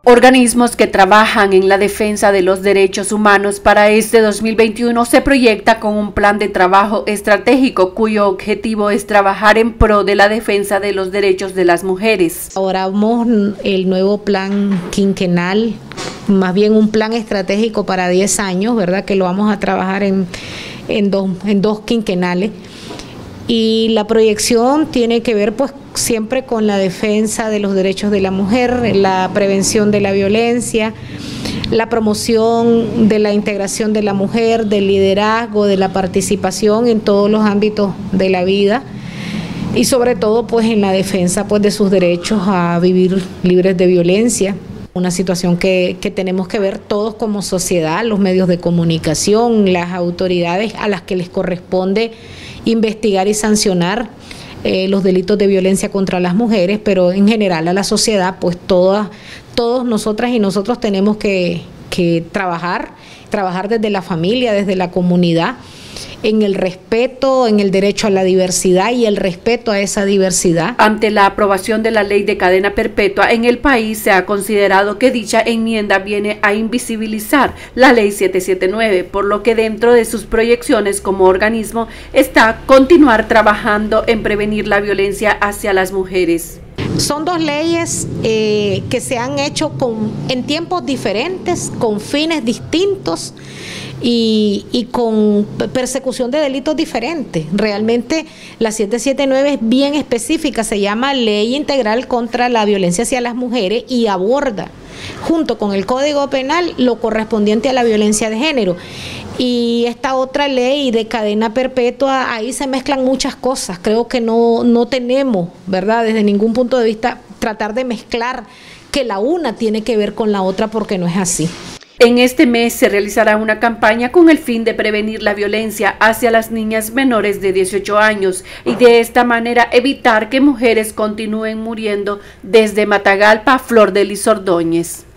Organismos que trabajan en la defensa de los derechos humanos para este 2021 se proyecta con un plan de trabajo estratégico cuyo objetivo es trabajar en pro de la defensa de los derechos de las mujeres. Elaboramos el nuevo plan quinquenal, más bien un plan estratégico para 10 años, ¿verdad? Que lo vamos a trabajar en dos quinquenales. Y la proyección tiene que ver pues siempre con la defensa de los derechos de la mujer, la prevención de la violencia, la promoción de la integración de la mujer, del liderazgo, de la participación en todos los ámbitos de la vida y sobre todo pues en la defensa pues de sus derechos a vivir libres de violencia. Una situación que tenemos que ver todos como sociedad, los medios de comunicación, las autoridades a las que les corresponde investigar y sancionar los delitos de violencia contra las mujeres, pero en general a la sociedad, pues todos nosotras y nosotros tenemos que trabajar desde la familia, desde la comunidad, en el respeto, en el derecho a la diversidad y el respeto a esa diversidad. Ante la aprobación de la ley de cadena perpetua en el país, se ha considerado que dicha enmienda viene a invisibilizar la ley 779, por lo que dentro de sus proyecciones como organismo está continuar trabajando en prevenir la violencia hacia las mujeres. Son dos leyes que se han hecho en tiempos diferentes, con fines distintos y con persecución de delitos diferentes. Realmente la 779 es bien específica, se llama Ley Integral contra la Violencia hacia las Mujeres y aborda, junto con el Código Penal, lo correspondiente a la violencia de género. Y esta otra ley de cadena perpetua, ahí se mezclan muchas cosas. Creo que no tenemos, ¿verdad?, desde ningún punto de vista, tratar de mezclar que la una tiene que ver con la otra, porque no es así. En este mes se realizará una campaña con el fin de prevenir la violencia hacia las niñas menores de 18 años y de esta manera evitar que mujeres continúen muriendo. Desde Matagalpa, Flor de Lis Ordóñez.